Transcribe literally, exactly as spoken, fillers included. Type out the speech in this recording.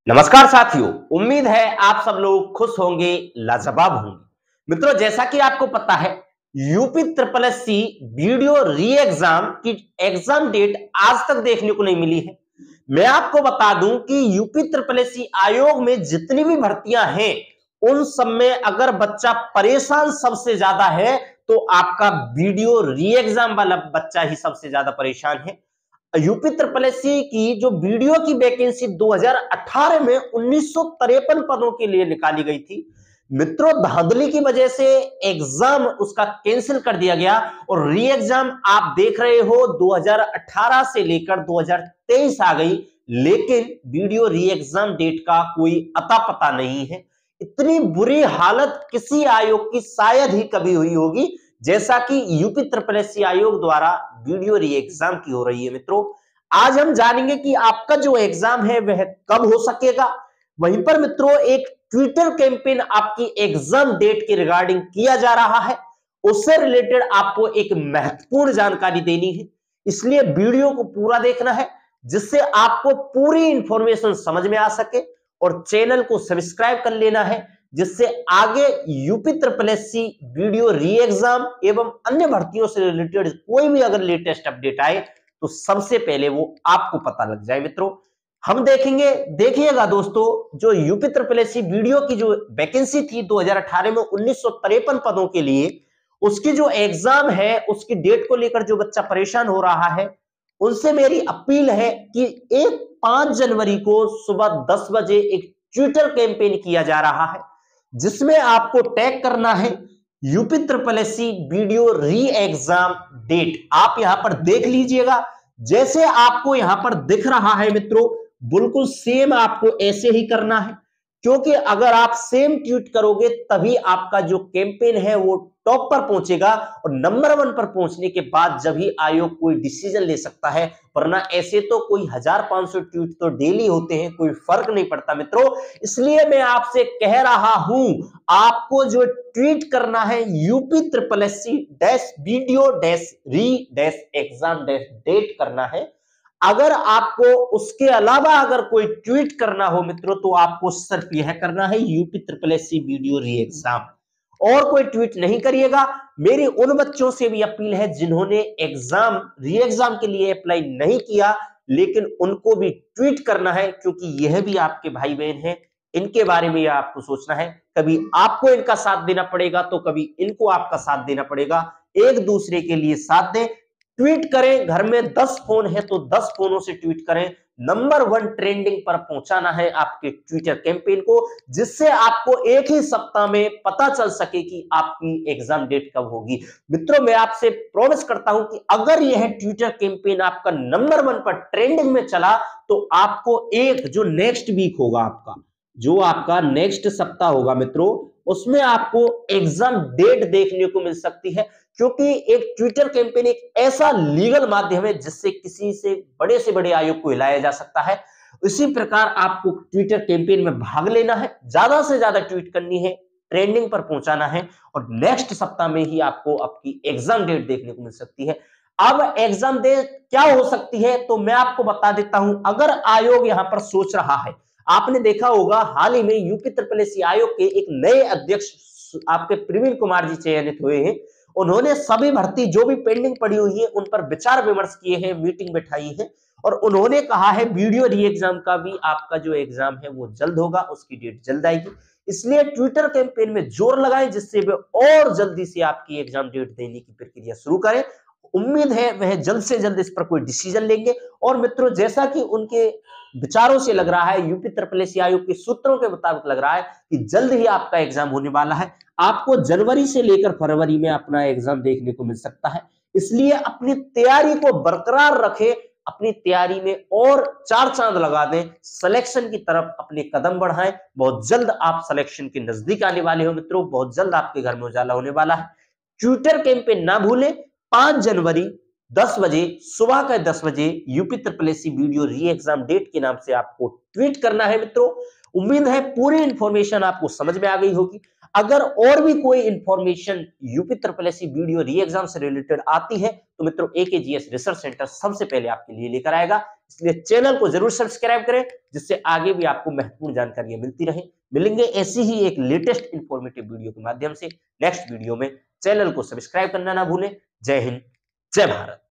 नमस्कार साथियों, उम्मीद है आप सब लोग खुश होंगे, लाजवाब होंगे। मित्रों, जैसा कि आपको पता है, UP triple S C VDO re exam की एग्जाम डेट आज तक देखने को नहीं मिली है। मैं आपको बता दूं कि यूपी ट्रिपल एस सी आयोग में जितनी भी भर्तियां हैं, उन सब में अगर बच्चा परेशान सबसे ज्यादा है तो आपका वीडियो री एग्जाम वाला बच्चा ही सबसे ज्यादा परेशान है। यूपी ट्रिपल एस सी की जो वीडियो की वैकेंसी दो हज़ार अठारह में उन्नीस सौ तिरपन पदों के लिए निकाली गई थी। मित्रों, धांधली की वजह से एग्जाम उसका कैंसिल कर दिया गया और री एग्जाम आप देख रहे हो दो हज़ार अठारह से लेकर दो हज़ार तेईस आ गई, लेकिन वीडियो री एग्जाम डेट का कोई अता पता नहीं है। इतनी बुरी हालत किसी आयोग की शायद ही कभी हुई होगी जैसा कि यूपी ट्रिपल एस सी आयोग द्वारा वीडियो री एग्जाम की हो रही है। मित्रों, आज हम जानेंगे कि आपका जो एग्जाम है वह कब हो सकेगा। वहीं पर मित्रों, एक ट्विटर कैंपेन आपकी एग्जाम डेट के रिगार्डिंग किया जा रहा है, उससे रिलेटेड आपको एक महत्वपूर्ण जानकारी देनी है, इसलिए वीडियो को पूरा देखना है जिससे आपको पूरी इंफॉर्मेशन समझ में आ सके और चैनल को सब्सक्राइब कर लेना है जिससे आगे UP triple S C VDO re exam एवं अन्य भर्तियों से रिलेटेड कोई भी अगर लेटेस्ट अपडेट आए तो सबसे पहले वो आपको पता लग जाए। मित्रों, हम देखेंगे, देखिएगा दोस्तों, जो UP triple S C VDO की जो वैकेंसी थी दो हज़ार अठारह में उन्नीस सौ तिरपन पदों के लिए, उसकी जो एग्जाम है उसकी डेट को लेकर जो बच्चा परेशान हो रहा है उनसे मेरी अपील है कि एक पांच जनवरी को सुबह दस बजे एक ट्विटर कैंपेन किया जा रहा है जिसमें आपको टैग करना है UP triple S C VDO re exam date. आप यहां पर देख लीजिएगा, जैसे आपको यहां पर दिख रहा है मित्रों, बिल्कुल सेम आपको ऐसे ही करना है, क्योंकि अगर आप सेम ट्वीट करोगे तभी आपका जो कैंपेन है वो टॉप पर पहुंचेगा और नंबर वन पर पहुंचने के बाद जब ही आयोग कोई डिसीजन ले सकता है, वरना ऐसे तो कोई हजार पांच सौ ट्वीट तो डेली होते हैं, कोई फर्क नहीं पड़ता। मित्रों, इसलिए मैं आपसे कह रहा हूं, आपको जो ट्वीट करना है UP triple S C dash VDO dash re dash exam dash date करना है। अगर आपको उसके अलावा अगर कोई ट्वीट करना हो मित्रों तो आपको सिर्फ यह करना है UP triple S C VDO re exam, और कोई ट्वीट नहीं करिएगा। मेरी उन बच्चों से भी अपील है जिन्होंने एग्जाम री एग्जाम के लिए अप्लाई नहीं किया, लेकिन उनको भी ट्वीट करना है, क्योंकि यह भी आपके भाई बहन हैं, इनके बारे में आपको सोचना है। कभी आपको इनका साथ देना पड़ेगा तो कभी इनको आपका साथ देना पड़ेगा, एक दूसरे के लिए साथ दें। ट्वीट करें, घर में दस फोन है तो दस फोनों से ट्वीट करें, नंबर वन ट्रेंडिंग पर पहुंचाना है आपके ट्विटर कैंपेन को, जिससे आपको एक ही सप्ताह में पता चल सके कि आपकी एग्जाम डेट कब होगी। मित्रों, मैं आपसे प्रॉमिस करता हूं कि अगर यह ट्विटर कैंपेन आपका नंबर वन पर ट्रेंडिंग में चला तो आपको एक जो नेक्स्ट वीक होगा, आपका जो आपका नेक्स्ट सप्ताह होगा मित्रों, उसमें आपको एग्जाम डेट देखने को मिल सकती है, क्योंकि एक ट्विटर कैंपेन एक ऐसा लीगल माध्यम है जिससे किसी से बड़े से बड़े आयोग को हिलाया जा सकता है। इसी प्रकार आपको ट्विटर कैंपेन में भाग लेना है, ज्यादा से ज्यादा ट्वीट करनी है, ट्रेंडिंग पर पहुंचाना है और नेक्स्ट सप्ताह में ही आपको आपकी एग्जाम डेट देखने को मिल सकती है। अब एग्जाम डेट क्या हो सकती है तो मैं आपको बता देता हूं। अगर आयोग यहां पर सोच रहा है, आपने देखा होगा हाल ही में यूपी ट्रिपल एस सी आयोग के एक नए अध्यक्ष आपके प्रवीण कुमार जी चयनित हुए हैं। उन्होंने सभी भर्ती जो भी पेंडिंग पड़ी हुई है उन पर विचार विमर्श किए हैं, मीटिंग बैठाई है और उन्होंने कहा है वीडियो री एग्जाम का भी आपका जो एग्जाम है वो जल्द होगा, उसकी डेट जल्द आएगी। इसलिए ट्विटर कैंपेन में जोर लगाएं जिससे वे और जल्दी से आपकी एग्जाम डेट देने की प्रक्रिया शुरू करें। उम्मीद है वह जल्द से जल्द इस पर कोई डिसीजन लेंगे। और मित्रों, जैसा कि उनके विचारों से लग रहा है, यूपी ट्रिपल एस सी आयोग के सूत्रों के मुताबिक लग रहा है कि जल्द ही आपका एग्जाम होने वाला है। आपको जनवरी से लेकर फरवरी में अपना एग्जाम देखने को मिल सकता है, इसलिए अपनी तैयारी को बरकरार रखें, अपनी तैयारी में और चार चांद लगा दें, सिलेक्शन की तरफ अपने कदम बढ़ाएं। बहुत जल्द आप सिलेक्शन के नजदीक आने वाले हो मित्रों, बहुत जल्द आपके घर में उजाला होने वाला है। ट्विटर कैंपेन ना भूलें, पांच जनवरी दस बजे, सुबह का दस बजे UP triple S C VDO re exam date के नाम से आपको ट्वीट करना है। मित्रों, उम्मीद है पूरी इंफॉर्मेशन आपको समझ में आ गई होगी। अगर और भी कोई information UP triple S C VDO re exam से रिलेटेड आती है तो मित्रों एकेजीएस रिसर्च सेंटर सबसे पहले आपके लिए लेकर आएगा, इसलिए चैनल को जरूर सब्सक्राइब करें जिससे आगे भी आपको महत्वपूर्ण जानकारियां मिलती रहे। मिलेंगे ऐसी ही एक लेटेस्ट इंफॉर्मेटिव वीडियो के माध्यम से नेक्स्ट वीडियो में। चैनल को सब्सक्राइब करना ना भूलें। जय हिंद, जय भारत।